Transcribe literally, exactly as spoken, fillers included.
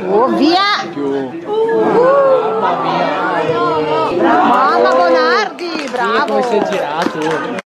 Oh, via! Più. Mamma mia! Mamma Bonardi, bravo! Come si è girato?